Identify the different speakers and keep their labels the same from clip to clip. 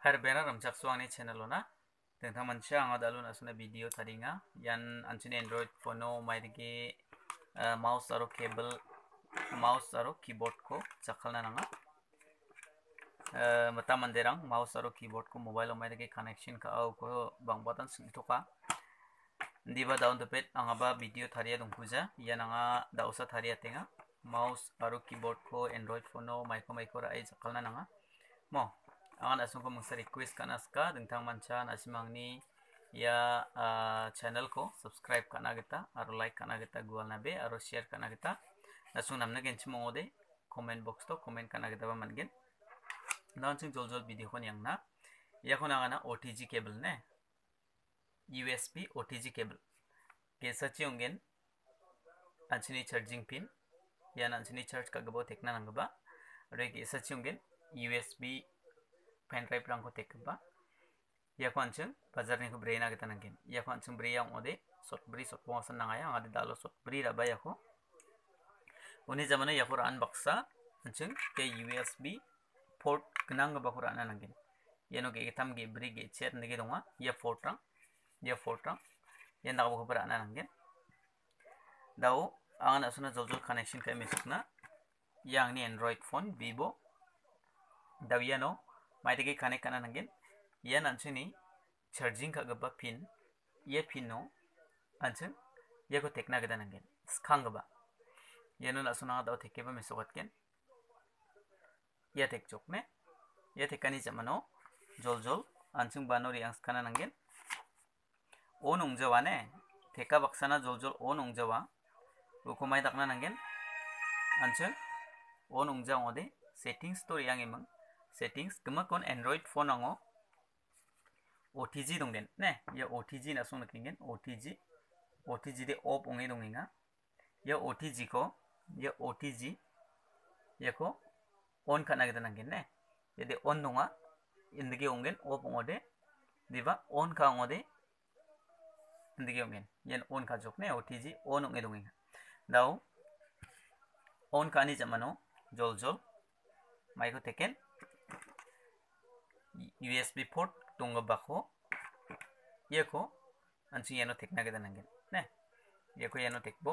Speaker 1: Har bena ramchak suangni channel ona tengthang mancha anga dalu nasuna video tharinga yan anchini Android phone no maidigi mouse aro cable mouse aro keyboard ko chakhalna nanga mata manderang mouse aro keyboard ko mobile o maidigi connection ka au ko bangbatan singtoka diba down the page anga ba video tharia dongpuja yan anga dausa tharia tenga mouse aro keyboard ko Android phone no maiko ra ai chakhalna nanga mo angan asungko mangsa request kana ska dengtang mancha nasimangni ya channel ko subscribe kana kita aro like kana kita gual nabe aro share kana kita nasung namna genchi mongode comment box to comment kana kita ba mangen launching jol video kon yang na ya kon angana OTG cable ne USB OTG cable kesa chiungen anchini charging pin ya anchini charge kagabo tekna nangba re kesa chiungen USB pen drive rangko tekba ya kwancung bazar ni ko brena kita nangin ya kwancung bri yang ode sot pongasan nangaya ngade dalo sot bri raba ya ko uni zamana ya ko unboxa ancung ke USB port kenang ba ko rana nangin ya no ge tam ge bri ge chat nege donga ya port rang ya ndak ko rana nangin dau angan asuna jol connection ka mesukna yang ni Android phone Vivo dawiano maitigi connect kana nangin yan anchini charging ka gaba pin ye pin no anchun ye ko tekna gada nangin skang ba yano na suna daw tekeba mesokat ken ya tek chok ne ya tekani jamano jol anchung banori ang kana nangin on ungjawa ne teka baksana jol on ungjawa ukumai dakna nangin anchun on ungjawa ode settings to yang emang settings kemakon Android phone ango OTG dongden ne ya OTG na sung nakingen OTG de off onge donginga ya OTG ya ko on kana gida nangin ne ya de on donga indige ongen off ongode diba on ka ongode indige ongen yan on ka jok ne OTG on onge donginga dau on kani jamano jol maiko teken USB port tunga bako yeko anchi yano tekna gada nangin ne yeko yano tekbo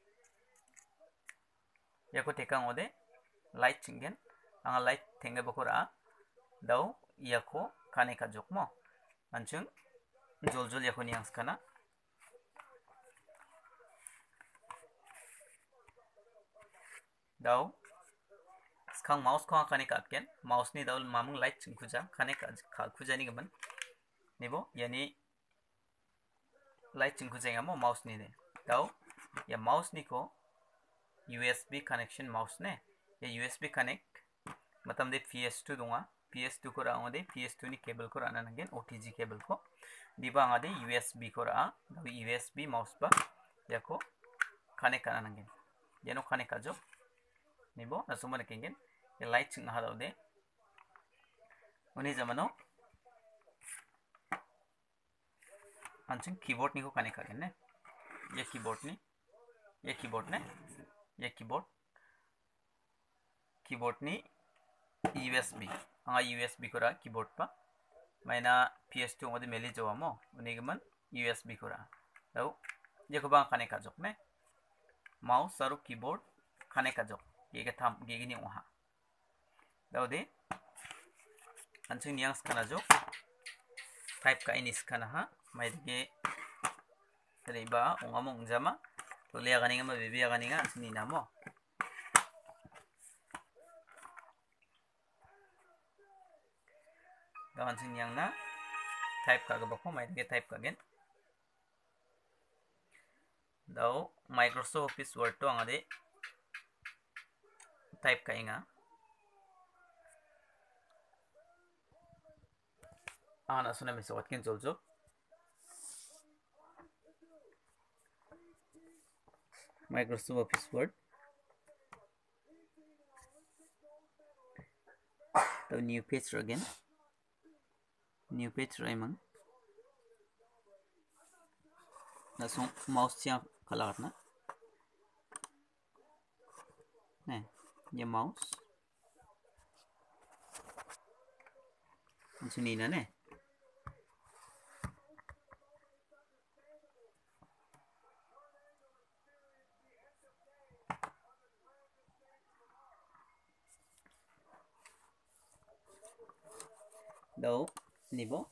Speaker 1: yeko tekang ode light chingen anga light tenga bako ra dau yako kane ka jokmo anchung jol yako niang skana dau skang mouse ko kane ka ken mouse ni daul mamung light chingkuja kane ka khuja ni gaman nibo yani light chingkuja ngamo mouse ni de dau ya mouse ni ko USB connection mouse ne ya USB connect matam de PS2 dunga PS2 ko raang de PS2 ni cable ko rana nangen OTG cable ko diba ngade USB ko ra dau USB mouse ba ya ko connect kana nangen yano connect ajo nibo nasumana kengen ya light ching hadaw de uni zamano anching keyboard ni ko connect kagen ne ye keyboard ne ye keyboard ni USB anga USB ko ra keyboard pa maina PS2 ngode meli jawamo uni gaman USB ko ra dau ye ko bang connect kajok ne mouse aru keyboard connect kajok ye tham ge ni oha daude anching niang skana jo type ka ini skana ha mai dige riba ongamong jama to le ganinga ma bibi ganinga sini namo da anching niang na type ka ga bako mai dige type ka gen dau Microsoft Office Word to angade type ka inga ana suna mesawat ken jol Microsoft Office Word the new page again new page raimang nasung mouse siya kalat na ne ये mouse Sini na ne. Đâu nibo.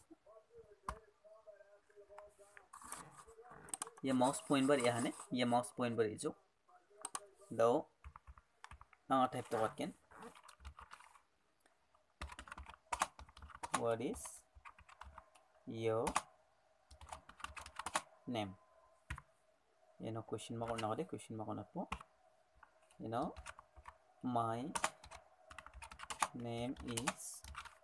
Speaker 1: Ye mouse point bar ya ne. Ye mouse point bar ijo. Đâu. Type to what can. What is your name? You know, question mark on the question mark on po. You know, my name is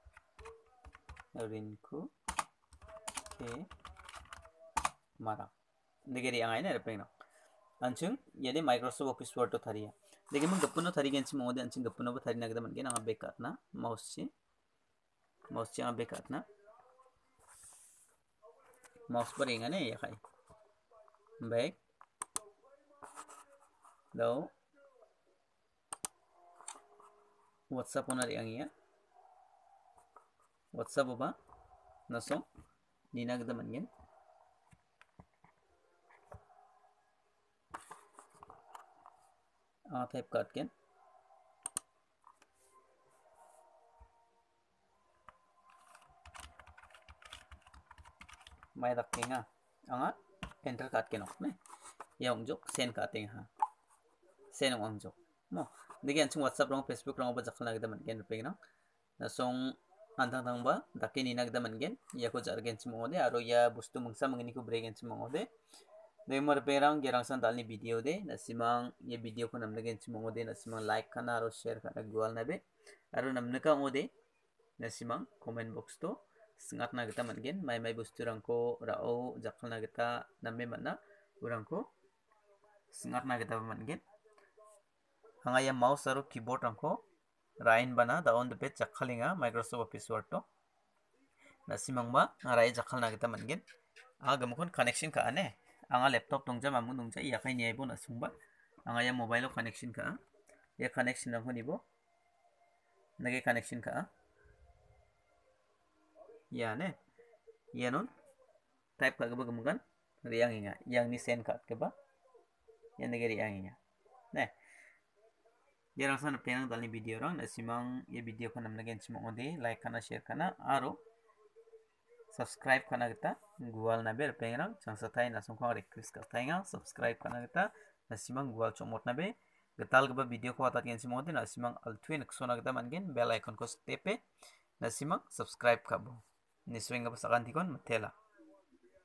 Speaker 1: Rinku K Mara. Negeri yang ini ada pengen. Ancung, jadi Microsoft Office Word to thari ya. देखिए मैं गप्पू ना थरी गेंची मोदे अंचिंग गप्पू ना थरी नगदा मन के ना बेकार ना mouse ची ना बेकार ना माउस पर इंगा ने ये खाई बैक दो WhatsApp ओनर यांगी ya WhatsApp apa naso ni nagda man gen type card ken mai dak kenga anga enter card ken ok ne yang jok send card teng ha send ang jok mo degen chung WhatsApp rong Facebook rong ba jakal nagda man gen pe na nasong antang tang ba dakin ni nagda man gen ya ko jar gen chimo de aro ya bustu mungsa mangni ko bregen chimo de Demar perang gerang san dalni video de nasimang ye video ko namna gen chimo de nasimang like kana aro share kana gwal nabe aro namna ka ode nasimang comment box to singat na kita mangen mai bustu rangko rao jakal na kita namme mana urangko singat na kita mangen hanga ya mouse aro keyboard rangko rain bana da on the page jakhalinga Microsoft Office Word to nasimang ba rai jakal na kita mangen gamukon connection ka ane anga laptop tongja mamu nongja iya kai ni ibo na sungba anga ya mobile connection ka ya connection rang nibo nage connection ka ya ne ya non type ka ba gamukan riang inga yang ni send ka ke ba ya nage riang inga ne ya rang san penang dalni video rang nasimang ye video ka namna gen chimo ode like kana share kana aro subscribe kana kita gual nabe pengrang changsa thai na songkhang request ka thainga subscribe kana kita nasimang gual chomot nabe getal gaba video ko atat gen simode nasimang altwin ksona kita mangen bell icon ko tepe nasimang subscribe kabo niswing gaba sakan tikon matela